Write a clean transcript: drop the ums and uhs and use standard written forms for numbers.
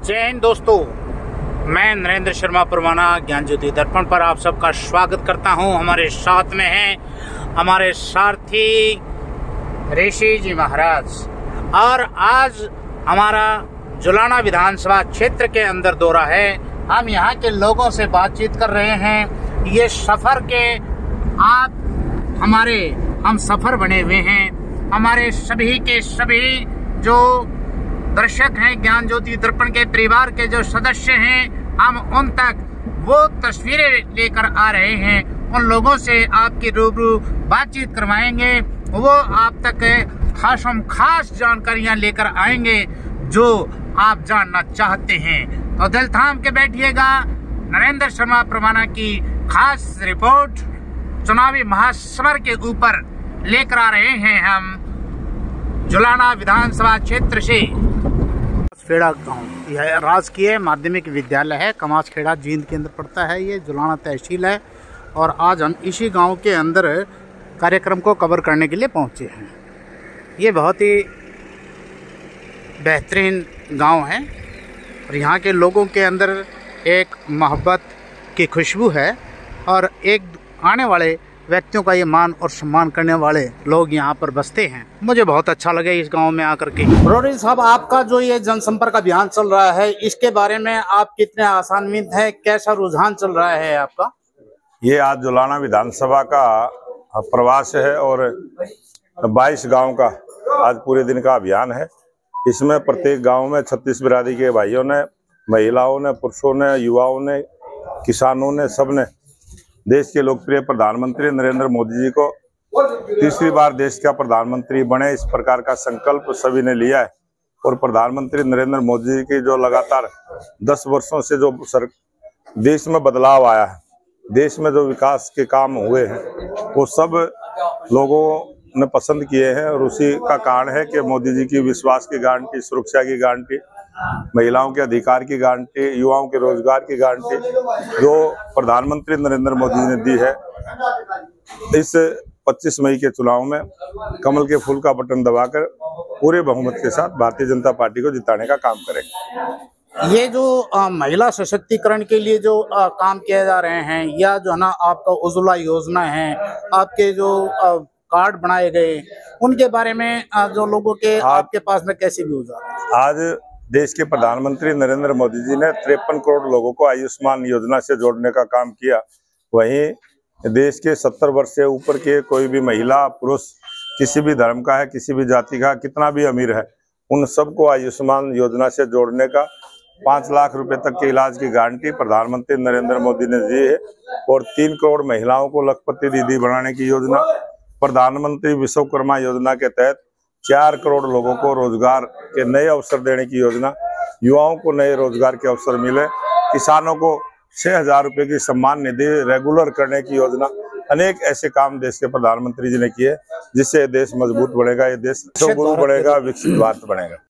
जय हिंद दोस्तों, मैं नरेंद्र शर्मा परवाना ज्ञान ज्योति दर्पण पर आप सबका स्वागत करता हूं। हमारे साथ में हैं हमारे सारथी ऋषि जी महाराज और आज हमारा जुलाना विधानसभा क्षेत्र के अंदर दौरा है। हम यहाँ के लोगों से बातचीत कर रहे हैं। ये सफर के हम सफर बने हुए हैं। हमारे सभी के सभी जो दर्शक हैं, ज्ञान ज्योति दर्पण के परिवार के जो सदस्य हैं, हम उन तक वो तस्वीरें लेकर आ रहे हैं। उन लोगों से आपकी रूबरू बातचीत करवाएंगे, वो आप तक खास जानकारियां लेकर आएंगे जो आप जानना चाहते हैं। तो दिल थाम के बैठिएगा। नरेंद्र शर्मा परवाना की खास रिपोर्ट चुनावी महासमर के ऊपर लेकर आ रहे हैं हम जुलाना विधानसभा क्षेत्र से। कमासखेड़ा गाँव यह राजकीय माध्यमिक विद्यालय है। कमासखेड़ा जींद के अंदर पड़ता है। ये जुलाना तहसील है और आज हम इसी गांव के अंदर कार्यक्रम को कवर करने के लिए पहुंचे हैं। ये बहुत ही बेहतरीन गांव है और यहाँ के लोगों के अंदर एक मोहब्बत की खुशबू है और एक आने वाले व्यक्तियों का ये मान और सम्मान करने वाले लोग यहाँ पर बसते हैं। मुझे बहुत अच्छा लगे इस गांव में आकर के। रोडी साहब, आपका जो ये जनसंपर्क अभियान चल रहा है, इसके बारे में आप कितने आशान्वित हैं? कैसा रुझान चल रहा है आपका? ये आज जुलाना विधानसभा का प्रवास है और 22 गांव का आज पूरे दिन का अभियान है। इसमें प्रत्येक गांव में 36 बिरादरी के भाइयों ने, महिलाओं ने, पुरुषों ने, युवाओं ने, किसानों ने, सबने देश के लोकप्रिय प्रधानमंत्री नरेंद्र मोदी जी को तीसरी बार देश का प्रधानमंत्री बने, इस प्रकार का संकल्प सभी ने लिया है। और प्रधानमंत्री नरेंद्र मोदी जी की जो लगातार 10 वर्षों से जो देश में बदलाव आया है, देश में जो विकास के काम हुए हैं, वो सब लोगों ने पसंद किए हैं। और उसी का कारण है कि मोदी जी की विश्वास की गारंटी, सुरक्षा की गारंटी, महिलाओं के अधिकार की गारंटी, युवाओं के रोजगार की गारंटी जो प्रधानमंत्री नरेंद्र मोदी जी ने दी है, इस 25 मई के चुनाव में कमल के फूल का बटन दबाकर पूरे बहुमत के साथ भारतीय जनता पार्टी को जिताने का काम करेंगे। ये जो महिला सशक्तिकरण के लिए जो काम किए जा रहे हैं, या जो है ना आपका उज्ज्वला योजना है, आपके जो कार्ड बनाए गए, उनके बारे में जो लोगों के आपके पास में कैसी व्यूज आ रहे हैं? आज देश के प्रधानमंत्री नरेंद्र मोदी जी ने 53 करोड़ लोगों को आयुष्मान योजना से जोड़ने का काम किया। वहीं देश के 70 वर्ष से ऊपर के कोई भी महिला, पुरुष, किसी भी धर्म का है, किसी भी जाति का, कितना भी अमीर है, उन सबको आयुष्मान योजना से जोड़ने का 5 लाख रुपए तक के इलाज की गारंटी प्रधानमंत्री नरेंद्र मोदी ने दी है। और 3 करोड़ महिलाओं को लखपति दीदी बनाने की योजना, प्रधानमंत्री विश्वकर्मा योजना के तहत 4 करोड़ लोगों को रोजगार के नए अवसर देने की योजना, युवाओं को नए रोजगार के अवसर मिले, किसानों को 6,000 रुपए की सम्मान निधि रेगुलर करने की योजना, अनेक ऐसे काम देश के प्रधानमंत्री जी ने किए जिससे देश मजबूत बनेगा, ये देश गुरु बनेगा, विकसित भारत बनेगा।